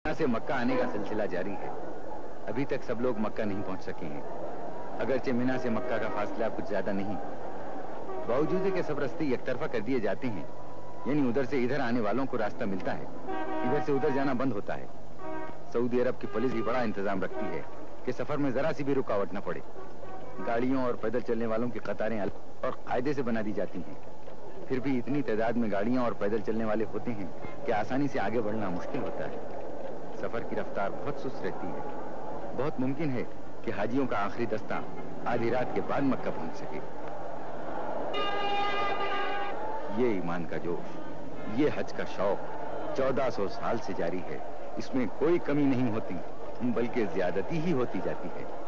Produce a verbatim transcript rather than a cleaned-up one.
यहाँ से मक्का आने का सिलसिला जारी है। अभी तक सब लोग मक्का नहीं पहुंच सके हैं। अगरचे मिना से मक्का का फासला कुछ ज्यादा नहीं, बावजूद के सब रास्ते एक तरफा कर दिए जाते हैं, यानी उधर से इधर आने वालों को रास्ता मिलता है, इधर से उधर जाना बंद होता है। सऊदी अरब की पुलिस भी बड़ा इंतजाम रखती है कि सफर में जरा सी भी रुकावट न पड़े। गाड़ियों और पैदल चलने वालों की कतारें अलग और कायदे से बना दी जाती हैं। फिर भी इतनी तादाद में गाड़ियां और पैदल चलने वाले होते हैं कि आसानी से आगे बढ़ना मुश्किल होता है। सफर की रफ्तार बहुत सुस्त रहती है। बहुत मुमकिन है कि हाजियों का आखिरी दस्ता आधी रात के बाद मक्का पहुंच सके। ये ईमान का जोश, ये हज का शौक चौदह सौ साल से जारी है। इसमें कोई कमी नहीं होती, बल्कि ज्यादती ही होती जाती है।